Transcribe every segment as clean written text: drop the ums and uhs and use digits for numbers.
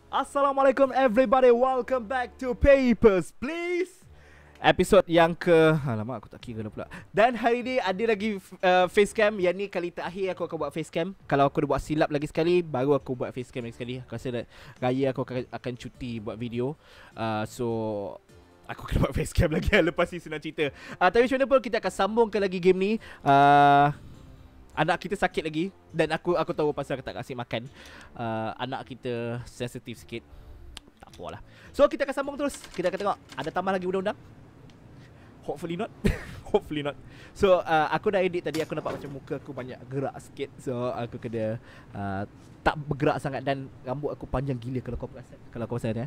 Assalamualaikum everybody, welcome back to Papers, Please. Episod yang alamak, aku tak kira dah pula. Dan hari ni ada lagi facecam. Yang ni kali terakhir aku akan buat facecam. Kalau aku dah buat silap lagi sekali, baru aku buat facecam lagi sekali. Aku rasa raya aku akan cuti buat video. So aku kena buat facecam lagi lepas ni senang cerita. Tapi macam mana pun kita akan sambungkan lagi game ni. Anak kita sakit lagi. Dan aku tahu pasal tak kasih makan. Anak kita sensitif sikit. Tak apalah. So kita akan sambung terus. Kita akan tengok ada tambah lagi undang-undang. Hopefully not. Hopefully not. So aku dah edit tadi. Aku nampak macam muka aku banyak gerak sikit. So aku kena tak bergerak sangat. Dan rambut aku panjang gila kalau kau perasan. Kalau kau perasan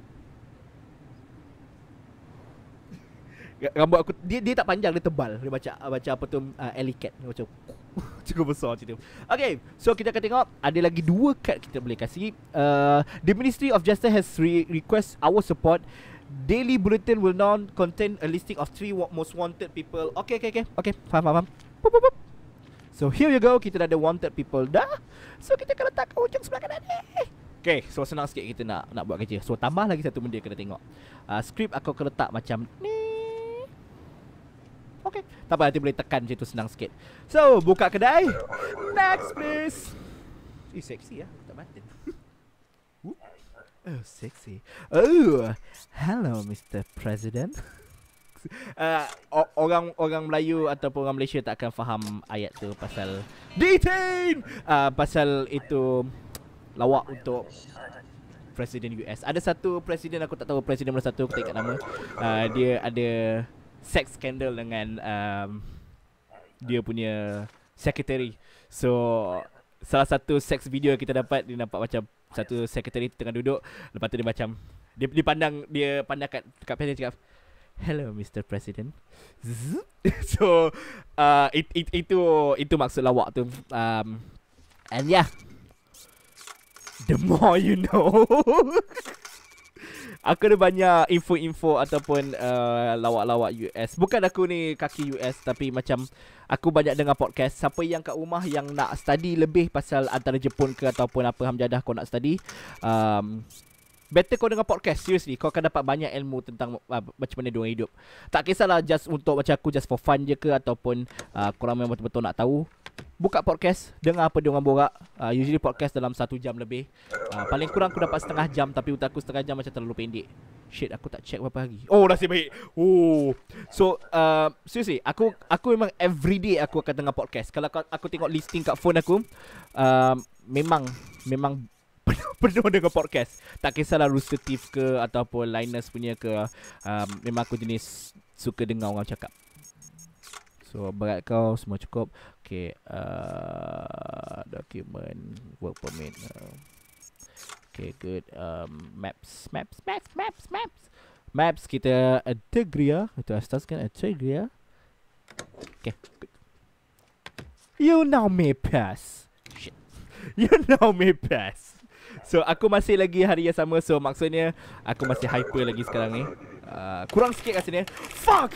rambut aku dia tak panjang, dia tebal. Dia baca apa tu, alley cat macam cukup besar macam tu. Okay, so kita akan tengok ada lagi 2 kad kita boleh kasih. The Ministry of Justice has request our support. Daily bulletin will now contain a listing of 3 most wanted people. Okay, faham. Pup. So here you go, kita dah ada wanted people dah. So kita akan letak ke ujung sebelah kanan ni. Okay, so senang sikit kita nak buat kerja. So tambah lagi satu benda kena tengok. Skrip aku akan letak macam ni. Okay, tak apa, nanti boleh tekan macam tu, senang sikit. So, buka kedai. Next please. Seksi lah, tak batin. Oh, sexy. Oh, hello Mr. President. Orang Melayu ataupun orang Malaysia tak akan faham ayat tu pasal detain. Pasal itu lawak untuk Presiden US. Ada satu presiden, aku tak tahu presiden mana satu, aku tak ingat nama. Dia ada sex scandal dengan dia punya secretary. So salah satu sex video kita dapat, dia nampak macam satu secretary tengah duduk. Lepas tu dia macam dia pandang kat presiden, cakap, "Hello Mr. President." So itu maksud lawak tu. And yeah, the more you know. Aku ada banyak info-info ataupun lawak-lawak US. Bukan aku ni kaki US, tapi macam aku banyak dengar podcast. Siapa yang kat rumah yang nak study lebih pasal antara Jepun ke ataupun apa hamjadah kau nak study, better kau dengar podcast. Seriously, kau akan dapat banyak ilmu tentang macam mana diorang hidup. Tak kisahlah just untuk macam aku, just for fun je ke, ataupun korang memang betul-betul nak tahu. Buka podcast, dengar apa diorang borak. Usually podcast dalam 1 jam lebih. Paling kurang aku dapat setengah jam. Tapi untuk aku setengah jam macam terlalu pendek. Shit, aku tak check berapa hari. Oh, nasib baik. Oh. So seriously, aku memang everyday aku akan dengar podcast. Kalau aku tengok listing kat phone aku, memang penuh dengan podcast. Tak kisahlah Rooster Teeth ke ataupun Linus punya ke, memang aku jenis suka dengar orang cakap. So berat kau semua cukup. Okay, document, work permit. Okay, good. Maps kita Integria. Itu asaskan Integria. Okay, good. You now may pass. Shit. You now may pass. So aku masih lagi hari yang sama. So maksudnya aku masih hyper lagi sekarang ni. Kurang sikit rasanya. Fuck.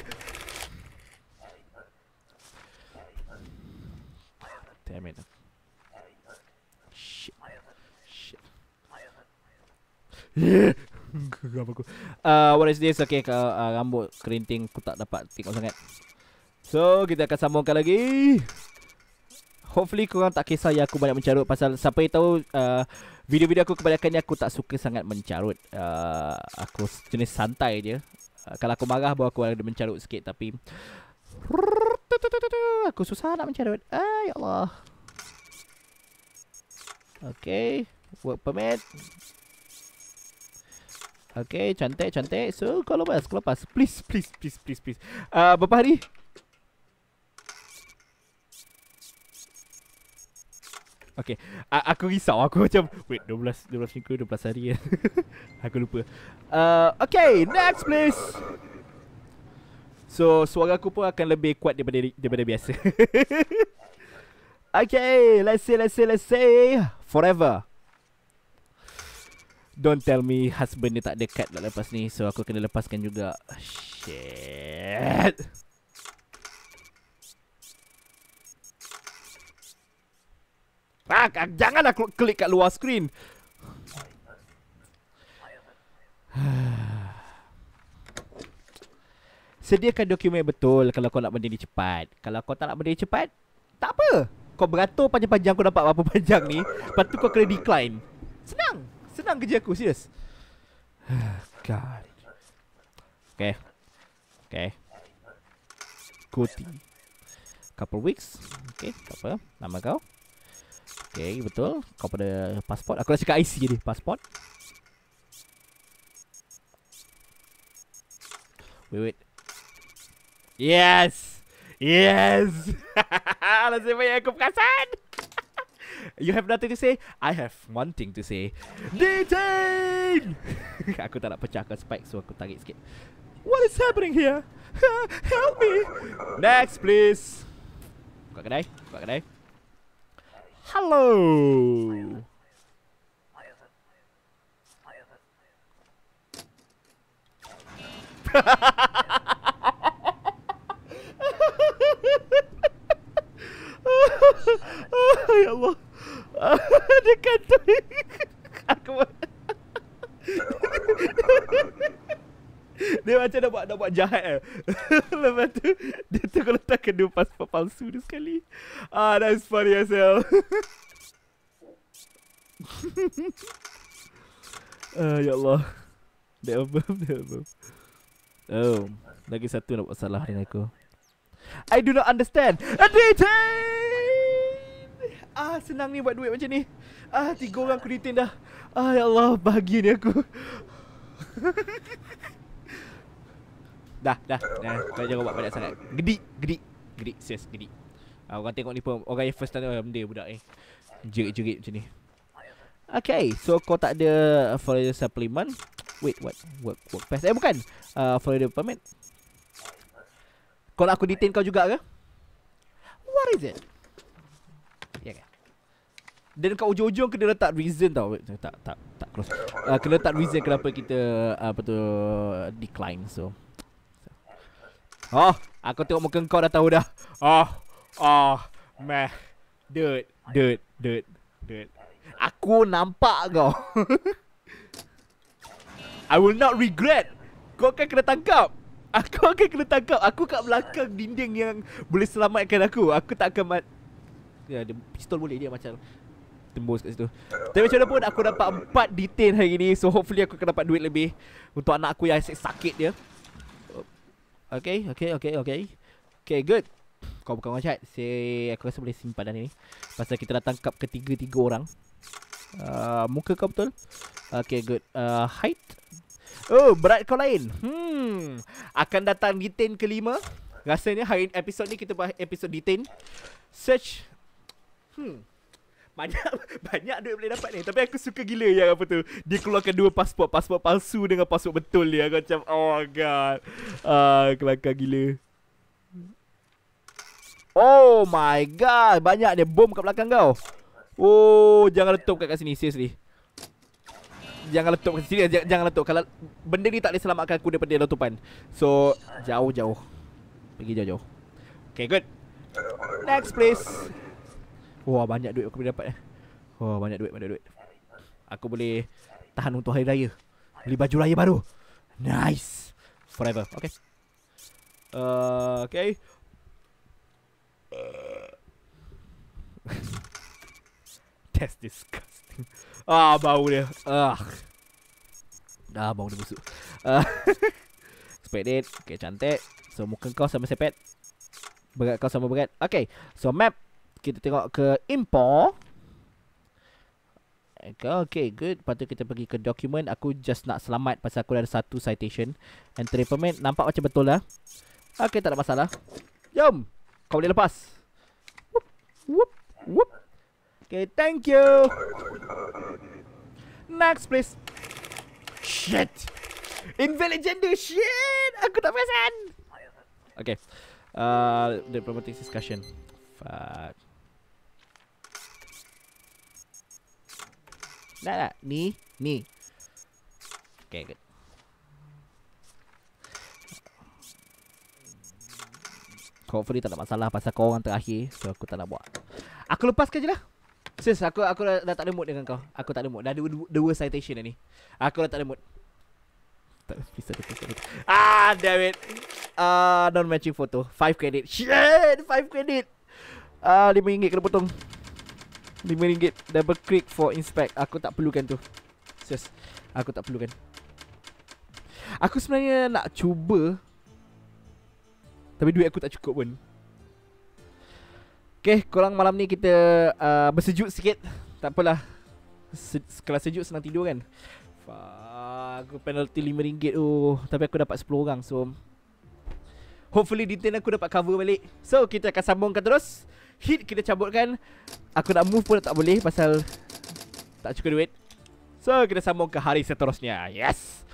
Damn it. Shit. Yeah. What is this? Okay, rambut kerinting aku tak dapat tengok sangat. So kita akan sambungkan lagi. Hopefully korang tak kisah yang aku banyak mencarut. Pasal siapa yang tahu, video-video aku kebanyakannya aku tak suka sangat mencarut. Aku jenis santai je. Kalau aku marah baru aku ada mencarut sikit. Tapi aku susah nak mencarut. Ya Allah. Okay, work permit. Okay, cantik. So kau lepas. Please. Berapa hari? Okay, aku risau. Aku macam wait, 12 minggu, 12 hari. Aku lupa. Okay, next please. So suara aku pun akan lebih kuat daripada biasa. Okay, let's say forever. Don't tell me husband ni tak ada kad nak lepas ni. So aku kena lepaskan juga. Shit. Janganlah klik kat luar skrin. Sediakan dokumen betul kalau kau nak benda ni cepat. Kalau kau tak nak benda ni cepat, tak apa. Kau beratur panjang-panjang kau dapat berapa panjang ni, lepas tu kau kena decline. Senang. Senang kerja aku, serius. God. Okay. Okay. Koti. Couple weeks. Okay, tak apa. Nama kau. Okay, betul. Kau pada pasport. Aku dah cakap IC ni, pasport. Wait. Yes. Yes. Nasib baik aku perasan. You have nothing to say? I have one thing to say. Detain! Aku tak nak pecahkan spike, so aku tarik sikit. What is happening here? Help me! Next, please. Buka kedai. Buka kedai. Hello. Ya Allah. Dia kata aku dia macam nak buat jahat. Lepas tu dia tengok letak kedua pasport palsu dia sekali. That's funny as hell. Ya Allah. Dia album. Oh, lagi satu nak buat salah dengan aku. I do not understand. Detain! Senang ni buat duit macam ni. 3 orang aku detain dah. Ya Allah, bahagia ni aku. Dah. Kau jangan buat banyak sangat. Gedi. Serius, gedi. Orang tengok ni pun, orang yang first time benda budak ni. Jerit-jerit macam ni. Okay, so kau tak ada foreigner supplement. Wait, what? Work pass. Bukan. Foreigner permit. Kau nak aku detain kau juga ke? What is it? Ya ke? Dan kat ujung-ujung kena letak reason tau. Tak close. Kena letak reason kenapa kita decline. So aku tengok muka kau dah tahu dah. Meh. Dude. Aku nampak kau. I will not regret. Kau akan kena tangkap. Aku kat belakang dinding yang boleh selamatkan aku. Aku tak akan ya, dia pistol boleh dia macam tembus kat situ. Tapi macam mana pun aku dapat 4 detain hari ni. So hopefully aku akan dapat duit lebih untuk anak aku yang sakit dia. Okay, good. Kau bukan orang jahat. Aku rasa boleh simpan dah ni. Pasal kita dah tangkap ketiga-tiga orang. Muka kau betul. Okay, good. Height. Berat kau lain. Akan datang detain kelima. Rasanya hari episod ni kita buat episod detain. Search. Banyak duit boleh dapat ni. Tapi aku suka gila yang apa tu, dia keluarkan 2 pasport palsu dengan pasport betul dia. Aku macam oh god. Kelakar gila. Oh my god, banyak dia bom kat belakang kau. Jangan letup kat sini, seriously. Jangan letup kat sini, jangan letup. Kalau benda ni tak boleh selamatkan aku daripada letupan. So jauh-jauh. Pergi jauh-jauh. Okay, good. Next please. Banyak duit aku boleh dapat. Banyak duit. Aku boleh tahan untuk hari raya. Beli baju raya baru. Nice. Forever. Okay. Okay. That's disgusting. Bau dia. Bau dia busuk. Sepedit. Okay, cantik. So muka kau sama sepet. Berat kau sama berat. Okay. So map. Kita tengok ke import. Okay, good. Lepas tu kita pergi ke document. Aku just nak selamat pasal aku dah ada 1 citation. Entry permit. Nampak macam betul lah. Okay, tak ada masalah. Jom. Kau boleh lepas. Whoop. Okay, thank you. Next please. Shit. Invalid gender. Shit. Aku tak perasan. Okay. Diplomatic discussion. Fuck. Tak. Ni. Okay, good. Hopefully tak ada masalah pasal kau orang terakhir. So aku tak nak buat. Aku lepaskan je lah. Sis, aku dah tak ada mood dengan kau. Aku tak ada mood. Dah ada 2 citation dah ni. Aku dah tak ada mood. Please ada. Damn it. Non-matching photo. 5 credit. Shit, 5 credit. RM5 kena potong. RM5. Double click for inspect. Aku tak perlukan tu. Serius. Aku tak perlukan. Aku sebenarnya nak cuba, tapi duit aku tak cukup pun. Okay, korang malam ni kita bersejuk sikit. Tak apalah. Kalau sejuk senang tidur kan. Aku penalty RM5 tu. Tapi aku dapat 10 orang. So hopefully detail aku dapat cover balik. So kita akan sambungkan terus. Hit kita cabutkan. Aku nak move pun tak boleh pasal tak cukup duit. So kita sambung ke hari seterusnya. Yes.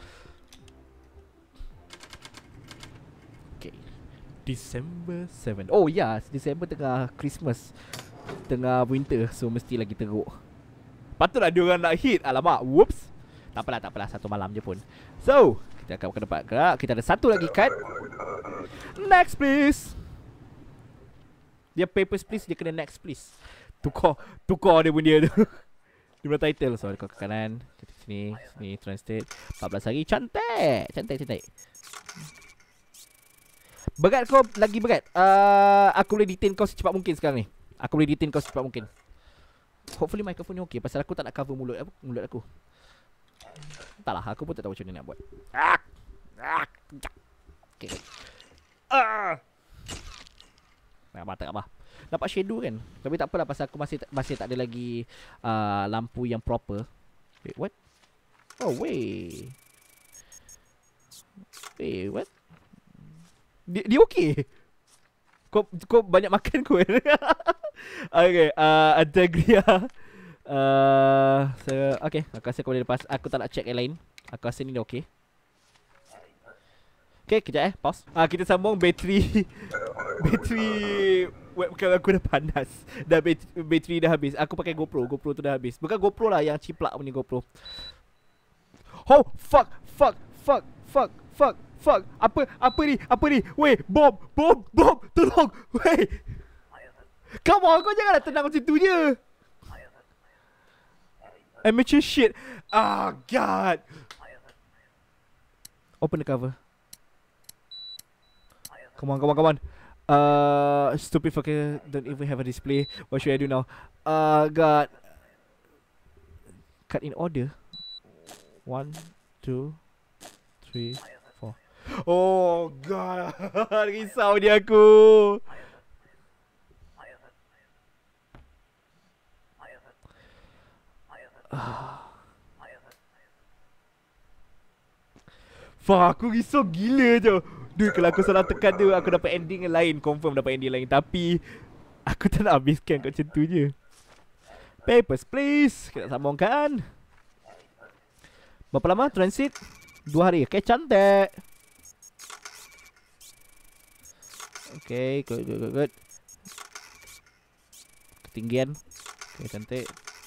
Okay, December 7. Oh ya, December tengah Christmas, tengah winter. So mesti lagi teruk. Patutlah dia orang nak hit. Alamak, whoops. Tak apalah, satu malam je pun. So kita akan ke depan gerak. Kita ada satu lagi card. Next please. Dia papers please, dia kena next please. Tukar dia pun dia tu. Dia punya title. So kau ke kanan. Kita sini translate. 14 hari. Cantik. Berat kau lagi berat. Aku boleh detain kau secepat mungkin sekarang ni. Hopefully microphone ni okay. Pasal aku tak nak cover mulut aku. Entahlah, aku pun tak tahu macam mana nak buat. Okay. Tak apa. Dapat shadow kan. Tapi tak apalah pasal aku masih tak ada lagi lampu yang proper. Wait, what? Oh, wait, what? Dia okay? Kau banyak makan kot. Okay, Adagria. Okay, aku rasa kau boleh lepas. Aku tak nak check yang lain. Aku rasa ni dah okay. Okay, kejap pause. Kita sambung bateri. Bateri webcam aku dah panas. Bateri dah habis. Aku pakai GoPro. GoPro tu dah habis. Bukan GoPro lah, yang ciplak punya GoPro. Oh, fuck. Apa ni? Weh, bom. Tolong. Weh. Come on, kau janganlah tenang macam tu je. Amateur shit. God. Open the cover. Come on. Stupid fucker don't even have a display. What should I do now? God. Cut in order. 1, 2, 3, 4. Oh God. Risau dia aku. Fuck, aku risau gila je. Dude, kalau aku salah tekan tu, aku dapat ending lain. Confirm dapat ending lain. Tapi aku tak nak habiskan kat macam tu je. Papers please. Kita sambungkan. Berapa lama transit? 2 hari. Okay, cantik. Okay, good. Ketinggian. Okay, cantik.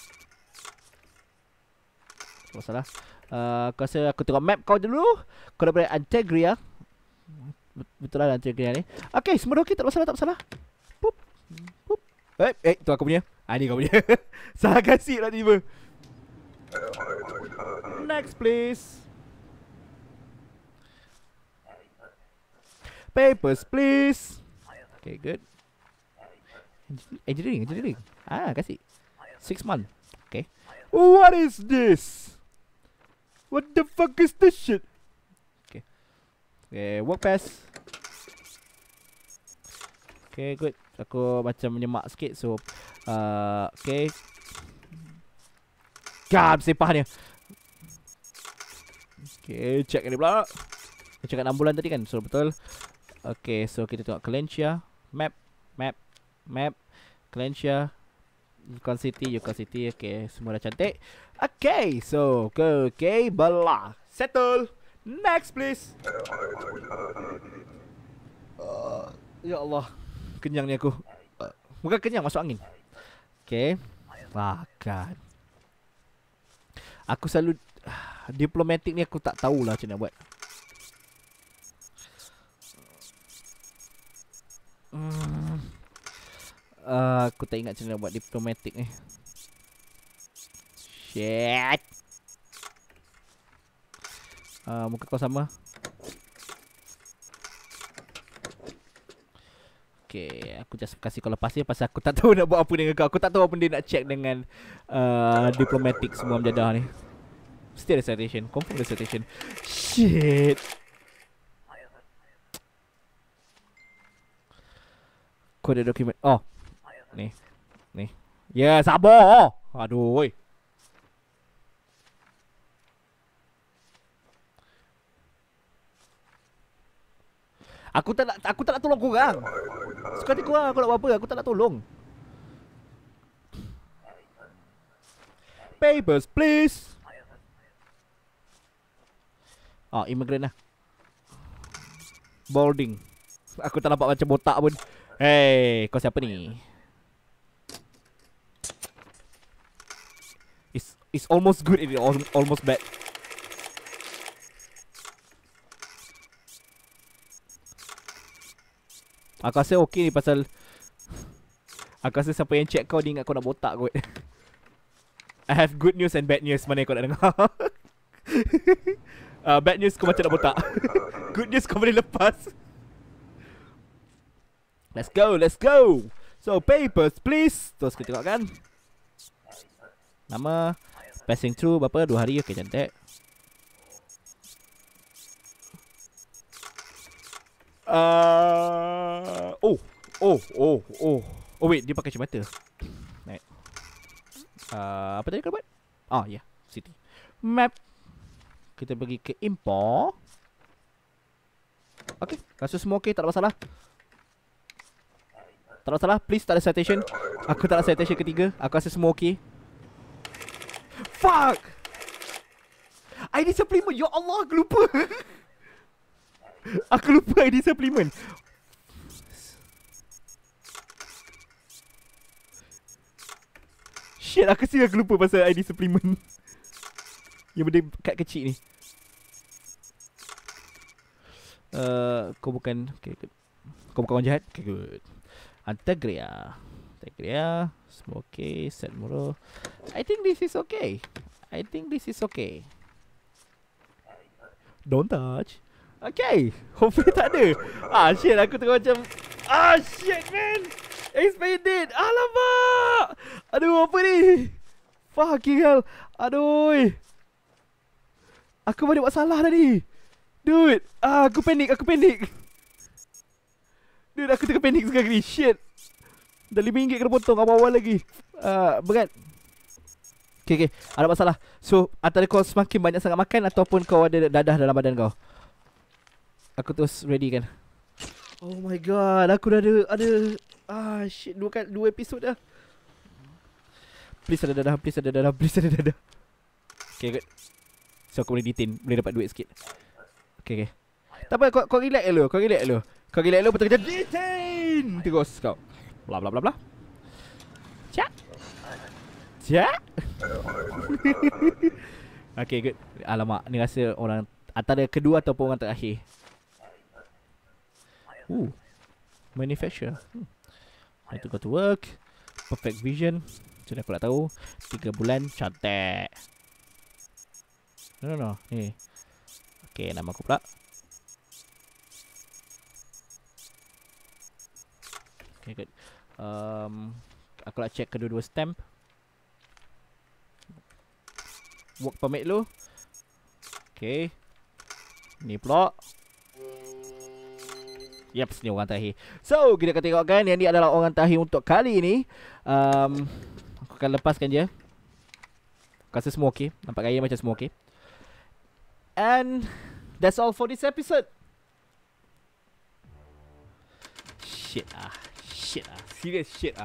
Tak masalah. Aku rasa aku tengok map kau dulu. Kau dah berada Antegria. Betul lah Antegria ni. Okay, semua dah okay, tak masalah. Pup. Tu aku punya. Ni kau punya. Salah kasih lah tiba. Next please. Papers please. Okay, good. Engineering. Kasih 6 month. Okay. What is this? What the fuck is this shit? Okay, work pass. Okay, good. Aku macam menyemak sikit. So okay. God, sepah ni. Okay, check ni pula. Kita cakap 6 bulan tadi kan. So betul. Okay, so kita tengok Calencia. Map. Calencia. Yukon City. Okay, semua dah cantik. Okay, so okay, belah. Settle. Next please. Ya Allah, kenyang ni aku. Bukan kenyang, masuk angin. Okay. God. Aku selalu diplomatik ni aku tak tahulah macam nak buat. Aku tak ingat macam mana nak buat diplomatik ni. Shit. Muka kau sama. Okay, aku just kasih kau lepas dia pasal aku tak tahu nak buat apa dengan kau. Aku tak tahu apa dia nak check dengan diplomatic semua menjadah ni. Mesti ada citation. Confirm ada citation. Shit. Kode dokumen. Oh. Ni. Ni. Ya, sabar. Aduh, oi. Aku tak nak tolong korang. Suka hati korang aku nak buat apa, aku tak nak tolong. Papers please. Immigrant lah. Boarding. Aku tak nampak macam botak pun. Hey, kau siapa ni? It's almost good, it's almost bad. Aku rasa okey ni pasal aku rasa siapa yang check kau dia ingat kau nak botak kot. I have good news and bad news. Mana yang kau nak dengar? Bad news kau macam nak botak. Good news kau boleh lepas. Let's go, let's go. So papers please. Terus kita tengok kan. Nama, passing through berapa? 2 hari. Okay, cantik. Oh wait, dia pakai kacamata. Right. Apa tadi kau buat? Ya, city map. Kita pergi ke import. Okay, rasa semua okay, tak ada masalah. Tak ada masalah, please tak ada citation. Aku tak ada citation ketiga. Aku rasa semua okay. Fuck! ID supplement, ya Allah, aku lupa. Aku lupa ID supplement. Shit, aku lupa pasal ID supplement. Yang benda kad kecil ni. Kau bukan okay, good. Kau bukan orang jahat. Okay, good. Antegria. Semua okay. Set muro. I think this is okay. Don't touch. Okay, hopefully tak ada. Shit, aku tengok macam shit man. Expired date. Alamak. Aduh, apa ni? Fucking hell. Aduh. Aku banyak buat salah tadi. Dude, aku panik. Dude, aku tengah panik sekarang ni. Shit. Dah RM5 kena potong awal-awal lagi. Berat. Okay, ada masalah. So, antara kau semakin banyak sangat makan ataupun kau ada dadah dalam badan kau? Aku terus ready kan. Oh my god, aku dah ada shit, 2 episod dah. Please ada dadah. Okay, good. So aku boleh detain, boleh dapat duit sikit. Okay. Tak apa, kau relax dulu. Kau relax dulu, betul kerja detain. Terus kau. Bla bla bla bla. Cak. Okay, good. Alamak, ni rasa orang antara kedua ataupun orang terakhir. Manufacturer. I to go to work. Perfect vision. Sudah aku nak tahu. 3 bulan, cantik. No. Ni. Okay, nama aku pula. Okay, good. Aku nak check kedua-dua stamp. Work permit lu. Okay. Ni pula. Yep, ni orang terakhir. So, kita akan tengok kan, yang ni adalah orang terakhir untuk kali ni. Aku akan lepaskan je. Rasa semua okay. Nampak gaya macam semua okay. And that's all for this episode. Shit. Serious shit.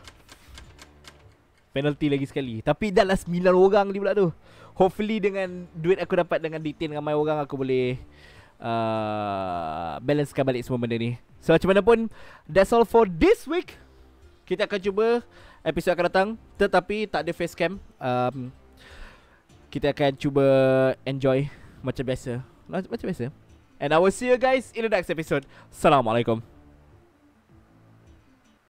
Penalty lagi sekali. Tapi dah lah 9 orang ni pula tu. Hopefully dengan duit aku dapat dengan detain ramai orang, aku boleh balancekan balik semua benda ni. So macam mana pun, that's all for this week. Kita akan cuba episod akan datang, tetapi tak ada face cam. Kita akan cuba enjoy macam biasa. And I will see you guys in the next episode. Assalamualaikum.